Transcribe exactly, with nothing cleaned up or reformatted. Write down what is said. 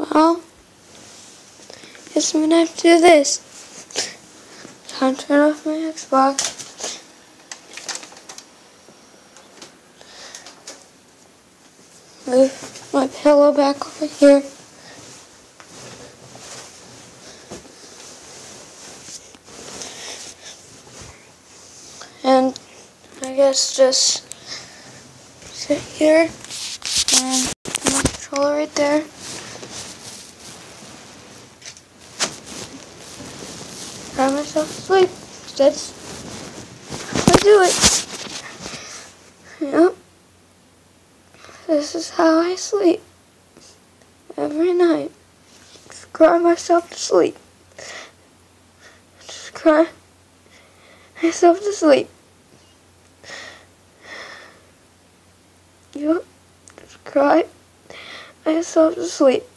Well, guess I'm gonna have to do this. Time to turn off my Xbox. Move my pillow back over here. And I guess just sit here and my controller right there. Cry myself to sleep. That's how I do it. Yep. This is how I sleep. Every night. Just cry myself to sleep. Just cry myself to sleep. Yep. Just cry myself to sleep.